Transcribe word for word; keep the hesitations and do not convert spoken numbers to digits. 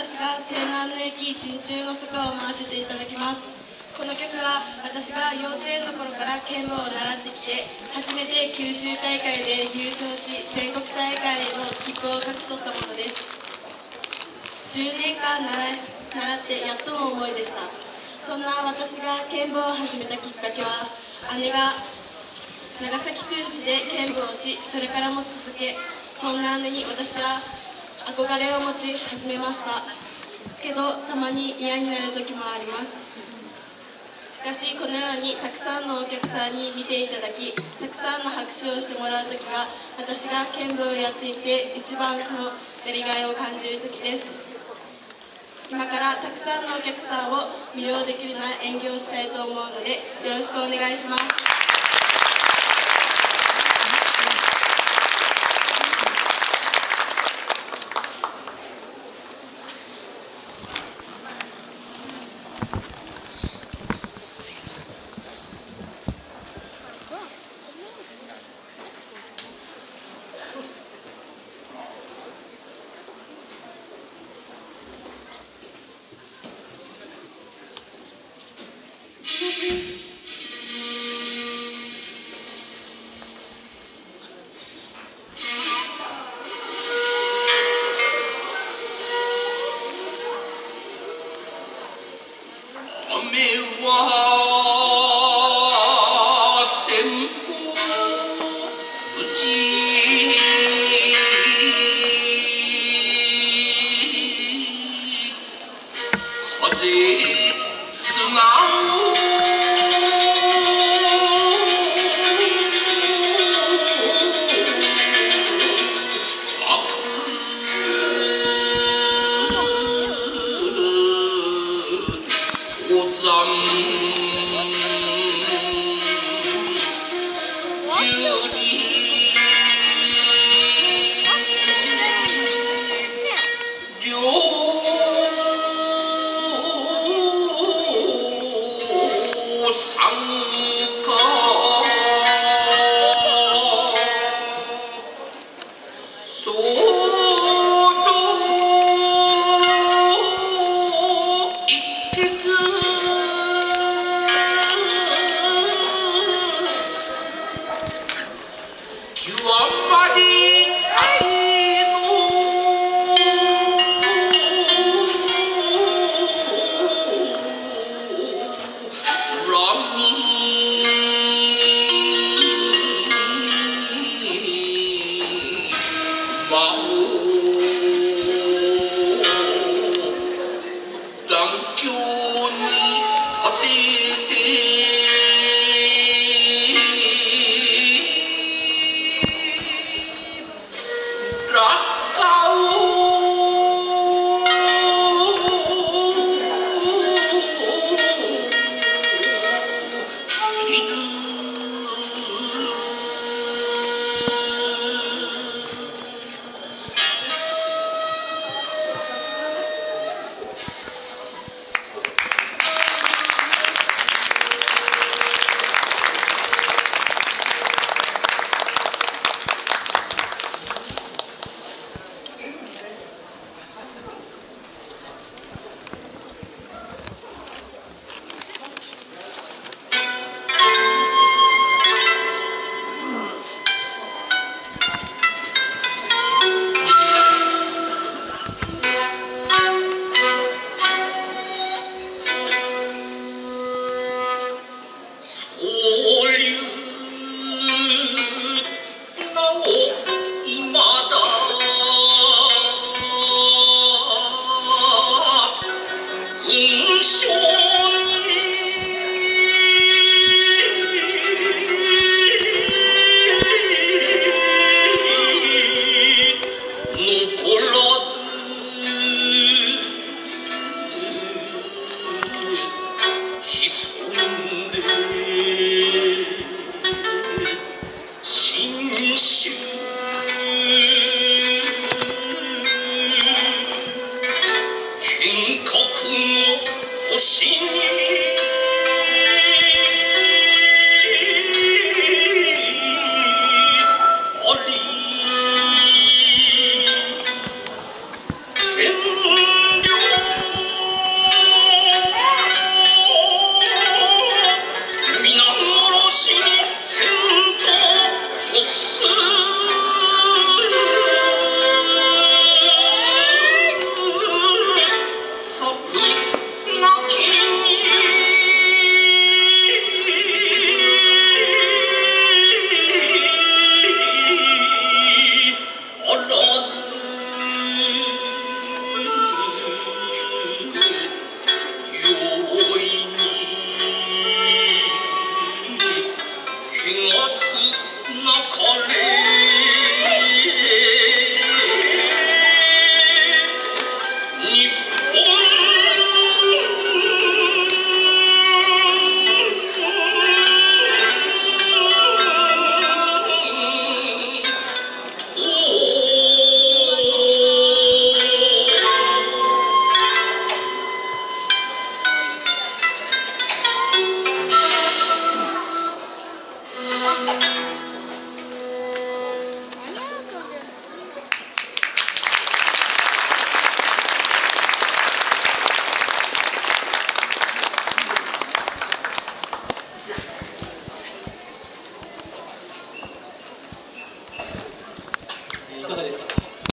私が西南の駅珍中の坂を回せていただきます。この曲は私が幼稚園の頃から剣舞を習ってきて、初めて九州大会で優勝し、全国大会への切符を勝ち取ったものです。じゅうねんかん習い習ってやっとの思いでした。そんな私が剣舞を始めたきっかけは、姉が長崎くんちで剣舞をし、それからも続け、そんな姉に私は憧れを持ち始めました。けどたまに嫌になる時もあります。しかしこのようにたくさんのお客さんに見ていただき、たくさんの拍手をしてもらう時が、私が剣舞をやっていて一番のやりがいを感じる時です。今からたくさんのお客さんを魅了できるような演技をしたいと思うので、よろしくお願いします。 sang